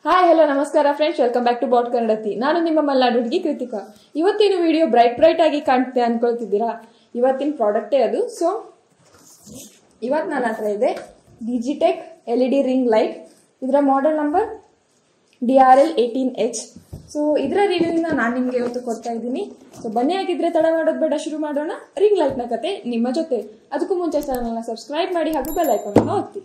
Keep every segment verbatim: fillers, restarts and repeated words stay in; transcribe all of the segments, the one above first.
Hi hello ನಮಸ್ಕಾರ friends, welcome back to ಬಾಟ್ ಕನ್ನಡತಿ. ನಾನು ನಿಮ್ಮ ಮಲ್ನಾಡು ಹುಡುಗಿ ಕೃತಿಕಾ. ಇವತ್ತಿನ ವಿಡಿಯೋ ಬ್ರೈಟ್ ಬ್ರೈಟ್ ಆಗಿ ಕಾಣ್ತೆ ಅನ್ಕೊಳ್ತಿದ್ದೀರಾ? ಇವತ್ತಿನ ಪ್ರಾಡಕ್ಟೇ ಅದು. ಸೊ ಇವತ್ತು ನನ್ನ ಹತ್ರ ಇದೆ Digitek L E D ring light. ಇದರ model number D R L eighteen H. So ಇದರ ರಿವ್ಯೂನ ನಾನು ನಿಮಗೆ ಇವತ್ತು ಕೊಡ್ತಾ ಇದ್ದೀನಿ. ಸೊ ಬನ್ನಿ, ಆಗಿದ್ರೆ ತಡ ಮಾಡೋದು ಬೇಡ, ಶುರು ಮಾಡೋಣ ರಿಂಗ್ ಲೈಟ್ನ ಕತೆ ನಿಮ್ಮ ಜೊತೆ. ಅದಕ್ಕೂ ಮುಂಚೆ ಚಾನಲ್ನ ಸಬ್ಸ್ಕ್ರೈಬ್ ಮಾಡಿ ಹಾಗೂ ಬೆಲ್ ಐಕಾನ್ ಒತ್ತಿ.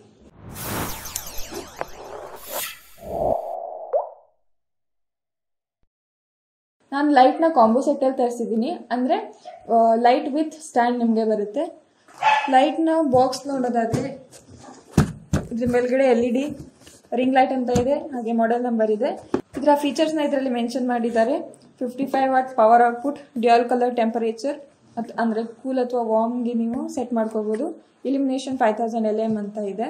ನಾನು ಲೈಟ್ನ ಕಾಂಬೋ ಸೆಟ್ಟಲ್ಲಿ ತರಿಸಿದ್ದೀನಿ. ಅಂದರೆ ಲೈಟ್ ವಿತ್ ಸ್ಟ್ಯಾಂಡ್ ನಿಮಗೆ ಬರುತ್ತೆ. ಲೈಟ್ನ ಬಾಕ್ಸ್ ನೋಡೋದಾದರೆ ಇದ್ರ ಮೇಲ್ಗಡೆ L E D ring light ಅಂತ ಇದೆ, ಹಾಗೆ ಮಾಡೆಲ್ ನಂಬರ್ ಇದೆ. ಇದರ ಫೀಚರ್ಸ್ನ ಇದರಲ್ಲಿ ಮೆನ್ಷನ್ ಮಾಡಿದ್ದಾರೆ. Fifty five watt power output, dual colour temperature, ಮತ್ತು ಅಂದರೆ ಕೂಲ್ ಅಥವಾ ವಾರ್ಮ್ಗೆ ನೀವು ಸೆಟ್ ಮಾಡ್ಕೋಬೋದು. Illumination five thousand L M ಅಂತ ಇದೆ.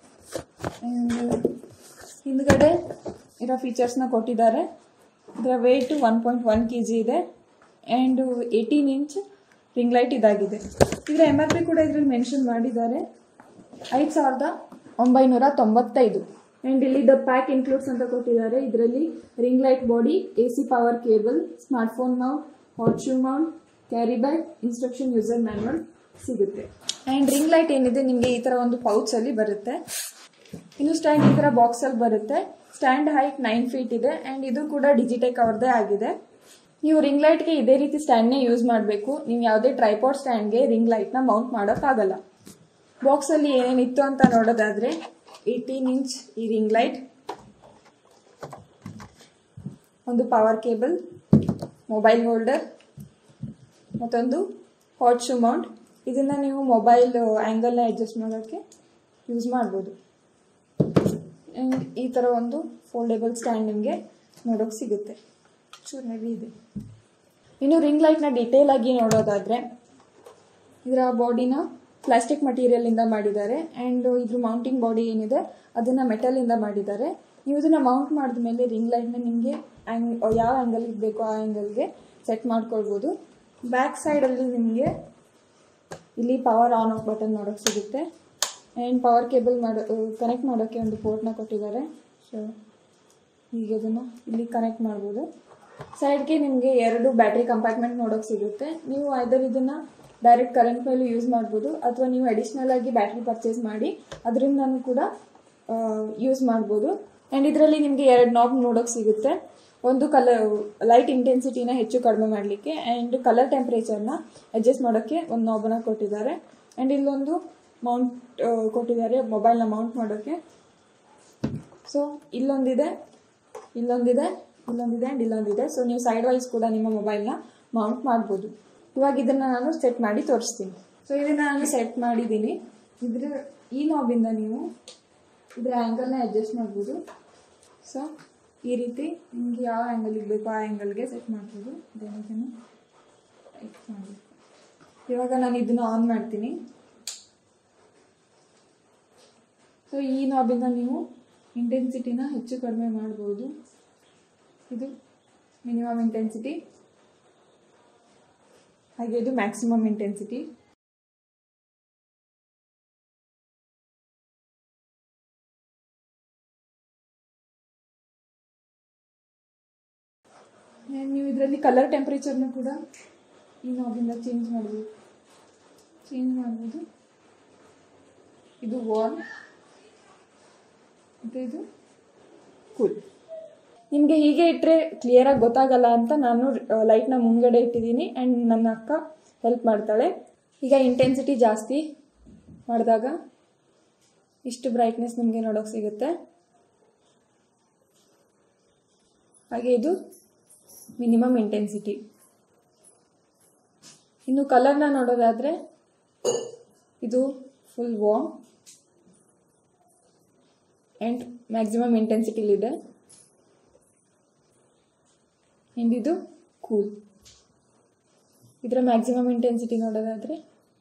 ಹಿಂದ್ಗಡೆ ಇರೋ ಫೀಚರ್ಸ್ನ ಕೊಟ್ಟಿದ್ದಾರೆ. ಇದರ weight one point one K G ಇದೆ and eighteen inch ring light ಇದಾಗಿದೆ. ಇದರ ಎಮ್ ಆರ್ ಪಿ ಕೂಡ ಇದರಲ್ಲಿ ಮೆನ್ಷನ್ ಮಾಡಿದ್ದಾರೆ, ಐದು ಸಾವಿರದ ಒಂಬೈನೂರ ತೊಂಬತ್ತೈದು. ಆ್ಯಂಡ್ ಇಲ್ಲಿ ದ ಪ್ಯಾಕ್ ಇನ್ಕ್ಲೂಡ್ಸ್ ಅಂತ ಕೊಟ್ಟಿದ್ದಾರೆ. ಇದರಲ್ಲಿ ring light body, A C power cable, smartphone mount, hot shoe mount, carry bag, instruction, user manual ಸಿಗುತ್ತೆ. ಆ್ಯಂಡ್ ರಿಂಗ್ ಲೈಟ್ ಏನಿದೆ ನಿಮಗೆ ಈ ಥರ ಒಂದು ಪೌಚಲ್ಲಿ ಬರುತ್ತೆ. ಇನ್ನು ಸ್ಟ್ಯಾಂಡ್ ಈ ಥರ ಬಾಕ್ಸಲ್ಲಿ ಬರುತ್ತೆ. ಸ್ಟ್ಯಾಂಡ್ ಹೈಟ್ ನೈನ್ ಫೀಟ್ ಇದೆ ಆ್ಯಂಡ್ ಇದು ಕೂಡ ಡಿಜಿಟೆಕ್ ಅವ್ರದ್ದೇ ಆಗಿದೆ. ನೀವು ರಿಂಗ್ ಲೈಟ್ಗೆ ಇದೇ ರೀತಿ ಸ್ಟ್ಯಾಂಡ್ನೇ ಯೂಸ್ ಮಾಡಬೇಕು. ನೀವು ಯಾವುದೇ ಟ್ರೈಪಾಡ್ ಸ್ಟ್ಯಾಂಡ್ಗೆ ರಿಂಗ್ ಲೈಟ್ನ ಮೌಂಟ್ ಮಾಡೋಕ್ಕಾಗಲ್ಲ. ಬಾಕ್ಸಲ್ಲಿ ಏನೇನಿತ್ತು ಅಂತ ನೋಡೋದಾದರೆ ಏಯ್ಟೀನ್ ಇಂಚ್ ಈ ರಿಂಗ್ ಲೈಟ್, ಒಂದು ಪವರ್ ಕೇಬಲ್, ಮೊಬೈಲ್ ಹೋಲ್ಡರ್, ಮತ್ತೊಂದು ಹಾಟ್ ಶೂ ಮೌಂಟ್. ಇದನ್ನು ನೀವು ಮೊಬೈಲ್ ಆ್ಯಂಗಲ್ನ ಅಡ್ಜಸ್ಟ್ ಮಾಡೋಕ್ಕೆ ಯೂಸ್ ಮಾಡ್ಬೋದು. ಆ್ಯಂಡ್ ಈ ಥರ ಒಂದು ಫೋಲ್ಡೇಬಲ್ ಸ್ಟ್ಯಾಂಡ್ ನಿಮಗೆ ನೋಡೋಕೆ ಸಿಗುತ್ತೆ. ಚೂರು ಹೆವಿ ಇದೆ. ಇನ್ನು ರಿಂಗ್ ಲೈಟ್ನ ಡೀಟೇಲ್ ಆಗಿ ನೋಡೋದಾದರೆ ಇದರ ಬಾಡಿನ ಪ್ಲಾಸ್ಟಿಕ್ ಮಟೀರಿಯಲಿಂದ ಮಾಡಿದ್ದಾರೆ ಆ್ಯಂಡ್ ಇದ್ರ ಮೌಂಟಿಂಗ್ ಬಾಡಿ ಏನಿದೆ ಅದನ್ನು ಮೆಟಲಿಂದ ಮಾಡಿದ್ದಾರೆ. ನೀವು ಇದನ್ನು ಮೌಂಟ್ ಮಾಡಿದ ಮೇಲೆ ರಿಂಗ್ ಲೈಟ್ನ ನಿಮಗೆ ಆ್ಯಂಗ್ ಯಾವ ಆ್ಯಂಗಲ್ಗೆ ಬೇಕೋ ಆ ಆ್ಯಂಗಲ್ಗೆ ಸೆಟ್ ಮಾಡ್ಕೊಳ್ಬೋದು. ಬ್ಯಾಕ್ ಸೈಡಲ್ಲಿ ನಿಮಗೆ ಇಲ್ಲಿ ಪವರ್ ಆನ್ ಆಫ್ ಬಟನ್ ನೋಡೋಕೆ ಸಿಗುತ್ತೆ ಆ್ಯಂಡ್ ಪವರ್ ಕೇಬಲ್ ಮಾಡೋ ಕನೆಕ್ಟ್ ಮಾಡೋಕ್ಕೆ ಒಂದು ಪೋರ್ಟ್ನ ಕೊಟ್ಟಿದ್ದಾರೆ. ಸೊ ಹೀಗೆ ಅದನ್ನು ಇಲ್ಲಿ ಕನೆಕ್ಟ್ ಮಾಡ್ಬೋದು. ಸೈಡ್ಗೆ ನಿಮಗೆ ಎರಡು ಬ್ಯಾಟ್ರಿ ಕಂಪಾರ್ಟ್ಮೆಂಟ್ ನೋಡೋಕೆ ಸಿಗುತ್ತೆ. ನೀವು ಐದರ್ ಇದನ್ನು ಡೈರೆಕ್ಟ್ ಕರೆಂಟ್ ಮೇಲೂ ಯೂಸ್ ಮಾಡ್ಬೋದು ಅಥವಾ ನೀವು ಅಡಿಷ್ನಲ್ ಆಗಿ ಬ್ಯಾಟ್ರಿ ಪರ್ಚೇಸ್ ಮಾಡಿ ಅದರಿಂದನೂ ಕೂಡ ಯೂಸ್ ಮಾಡ್ಬೋದು. ಆ್ಯಂಡ್ ಇದರಲ್ಲಿ ನಿಮಗೆ ಎರಡು ನಾಬ್ ನೋಡೋಕೆ ಸಿಗುತ್ತೆ. ಒಂದು ಕಲರ್ ಲೈಟ್ ಇಂಟೆನ್ಸಿಟಿನ ಹೆಚ್ಚು ಕಡಿಮೆ ಮಾಡಲಿಕ್ಕೆ ಆ್ಯಂಡ್ ಕಲರ್ ಟೆಂಪ್ರೇಚರ್ನ ಅಡ್ಜಸ್ಟ್ ಮಾಡೋಕ್ಕೆ ಒಂದು ನಾಬನ್ನು ಕೊಟ್ಟಿದ್ದಾರೆ. ಆ್ಯಂಡ್ ಇಲ್ಲೊಂದು ಮೌಂಟ್ ಕೊಟ್ಟಿದ್ದಾರೆ ಮೊಬೈಲ್ನ ಮೌಂಟ್ ಮಾಡೋಕ್ಕೆ. ಸೊ ಇಲ್ಲೊಂದಿದೆ, ಇಲ್ಲೊಂದಿದೆ, ಇಲ್ಲೊಂದಿದೆ ಆ್ಯಂಡ್ ಇಲ್ಲೊಂದಿದೆ. ಸೊ ನೀವು ಸೈಡ್ ವೈಸ್ ಕೂಡ ನಿಮ್ಮ ಮೊಬೈಲ್ನ ಮೌಂಟ್ ಮಾಡ್ಬೋದು. ಇವಾಗ ಇದನ್ನು ನಾನು ಸೆಟ್ ಮಾಡಿ ತೋರಿಸ್ತೀನಿ. ಸೊ ಇದನ್ನು ನಾನು ಸೆಟ್ ಮಾಡಿದ್ದೀನಿ. ಇದ್ರ ಈ ನಾಬಿಂದ ನೀವು ಇದರ ಆ್ಯಂಗಲ್ನ ಅಡ್ಜಸ್ಟ್ ಮಾಡ್ಬೋದು. ಸೊ ಈ ರೀತಿ ನಿಮಗೆ ಯಾವ ಆ್ಯಂಗಲಿಗೆ ಬೇಕೋ ಆ ಆ್ಯಂಗಲ್ಗೆ ಸೆಟ್ ಮಾಡ್ಬೋದು. ಇದನ್ನು ಟೈಟ್ ಮಾಡಬೇಕು. ಇವಾಗ ನಾನು ಇದನ್ನು ಆನ್ ಮಾಡ್ತೀನಿ. ಸೊ ಈ ನಾಬಿಂದ ನೀವು ಇಂಟೆನ್ಸಿಟಿನ ಹೆಚ್ಚು ಕಡಿಮೆ ಮಾಡ್ಬೋದು. ಇದು ಮಿನಿಮಮ್ ಇಂಟೆನ್ಸಿಟಿ, ಹಾಗೆ ಇದು ಮ್ಯಾಕ್ಸಿಮಮ್ ಇಂಟೆನ್ಸಿಟಿ. ನೀವು ಇದರಲ್ಲಿ ಕಲರ್ ಟೆಂಪ್ರೇಚರ್ನ ಕೂಡ ಈ ನಾಬಿಂದ ಚೇಂಜ್ ಮಾಡ್ಬೋದು ಚೇಂಜ್ ಮಾಡ್ಬೋದು ಇದು ವಾರ್ಮ್ ಮತ್ತು ಇದು ಕೂಲ್. ನಿಮಗೆ ಹೀಗೆ ಇಟ್ಟರೆ ಕ್ಲಿಯರಾಗಿ ಗೊತ್ತಾಗಲ್ಲ ಅಂತ ನಾನು ಲೈಟ್ನ ಮುಂಗಡೆ ಇಟ್ಟಿದ್ದೀನಿ ಆ್ಯಂಡ್ ನನ್ನ ಅಕ್ಕ ಹೆಲ್ಪ್ ಮಾಡ್ತಾಳೆ. ಈಗ ಇಂಟೆನ್ಸಿಟಿ ಜಾಸ್ತಿ ಮಾಡಿದಾಗ ಇಷ್ಟು ಬ್ರೈಟ್ನೆಸ್ ನಿಮಗೆ ನೋಡೋಕೆ ಸಿಗುತ್ತೆ. ಹಾಗೆ ಇದು ಮಿನಿಮಮ್ ಇಂಟೆನ್ಸಿಟಿ. ಇನ್ನು ಕಲರ್ನ ನೋಡೋದಾದರೆ ಇದು ಫುಲ್ ವಾರ್ಮ್ ಆ್ಯಂಡ್ ಮ್ಯಾಕ್ಸಿಮಮ್ ಇಂಟೆನ್ಸಿಟಿಲಿದೆ ಆ್ಯಂಡ್ ಇದು ಕೂಲ್. ಇದರ ಮ್ಯಾಕ್ಸಿಮಮ್ ಇಂಟೆನ್ಸಿಟಿ ನೋಡೋದಾದರೆ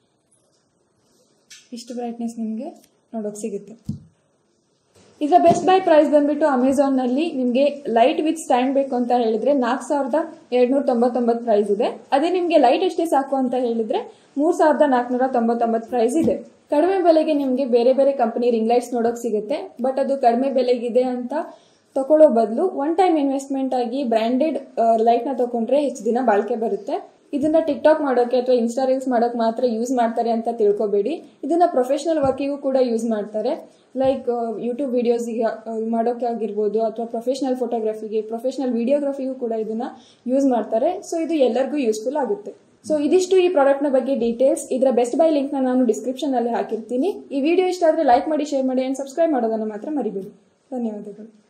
ಇಷ್ಟು ಬ್ರೈಟ್ನೆಸ್ ನಿಮಗೆ ನೋಡೋಕೆ ಸಿಗುತ್ತೆ. ಇದರ ಬೆಸ್ಟ್ ಬೈ ಪ್ರೈಸ್ ಬಂದುಬಿಟ್ಟು ಅಮೆಝಾನ್ನಲ್ಲಿ ನಿಮಗೆ ಲೈಟ್ ವಿತ್ ಸ್ಟ್ಯಾಂಡ್ ಬೇಕು ಅಂತ ಹೇಳಿದರೆ ನಾಲ್ಕು ಸಾವಿರದ ಎರಡುನೂರ ತೊಂಬತ್ತೊಂಬತ್ತು ಪ್ರೈಸ್ ಇದೆ. ಅದೇ ನಿಮಗೆ ಲೈಟ್ ಎಷ್ಟೇ ಸಾಕು ಅಂತ ಹೇಳಿದರೆ ಮೂರು ಸಾವಿರದ ನಾಲ್ಕುನೂರ ತೊಂಬತ್ತೊಂಬತ್ತು ಪ್ರೈಸ್ ಇದೆ. ಕಡಿಮೆ ಬೆಲೆಗೆ ನಿಮಗೆ ಬೇರೆ ಬೇರೆ ಕಂಪನಿ ರಿಂಗ್ ಲೈಟ್ಸ್ ನೋಡೋಕೆ ಸಿಗುತ್ತೆ. ಬಟ್ ಅದು ಕಡಿಮೆ ಬೆಲೆಗಿದೆ ಅಂತ ತಗೊಳ್ಳೋ ಬದಲು ಒನ್ ಟೈಮ್ ಇನ್ವೆಸ್ಟ್ಮೆಂಟ್ ಆಗಿ ಬ್ರ್ಯಾಂಡೆಡ್ ಲೈಟ್ನ ತಗೊಂಡ್ರೆ ಹೆಚ್ಚು ದಿನ ಬಾಳಿಕೆ ಬರುತ್ತೆ. ಇದನ್ನ ಟಿಕ್ ಟಾಕ್ ಮಾಡೋಕೆ ಅಥವಾ ಇನ್ಸ್ಟಾ ರೀಲ್ಸ್ ಮಾಡೋಕೆ ಮಾತ್ರ ಯೂಸ್ ಮಾಡ್ತಾರೆ ಅಂತ ತಿಳ್ಕೊಬೇಡಿ. ಇದನ್ನ ಪ್ರೊಫೆಷನಲ್ ವರ್ಕಿಗೂ ಕೂಡ ಯೂಸ್ ಮಾಡ್ತಾರೆ. ಲೈಕ್ ಯೂಟ್ಯೂಬ್ ವಿಡಿಯೋಸಿಗೆ ಮಾಡೋಕೆ ಆಗಿರ್ಬೋದು ಅಥವಾ ಪ್ರೊಫೆಷನಲ್ ಫೋಟೋಗ್ರಫಿಗೆ, ಪ್ರೊಫೆಷನಲ್ ವಿಡಿಯೋಗ್ರಫಿಗೂ ಕೂಡ ಇದನ್ನ ಯೂಸ್ ಮಾಡ್ತಾರೆ. ಸೊ ಇದು ಎಲ್ಲರಿಗೂ ಯೂಸ್ಫುಲ್ ಆಗುತ್ತೆ. ಸೊ ಇದಿಷ್ಟು ಈ ಪ್ರಾಡಕ್ಟ್ನ ಬಗ್ಗೆ ಡೀಟೇಲ್ಸ್. ಇದರ ಬೆಸ್ಟ್ ಬೈ ಲಿಂಕ್ನ ನಾನು ಡಿಸ್ಕ್ರಿಪ್ಷನ್ ಅಲ್ಲಿ ಹಾಕಿರ್ತೀನಿ. ಈ ವಿಡಿಯೋ ಇಷ್ಟ ಆದರೆ ಲೈಕ್ ಮಾಡಿ, ಶೇರ್ ಮಾಡಿ ಅಂಡ್ ಸಬ್ಸ್ಕ್ರೈಬ್ ಮಾಡೋದನ್ನ ಮಾತ್ರ ಮರಿಬೇಡಿ. ಧನ್ಯವಾದಗಳು.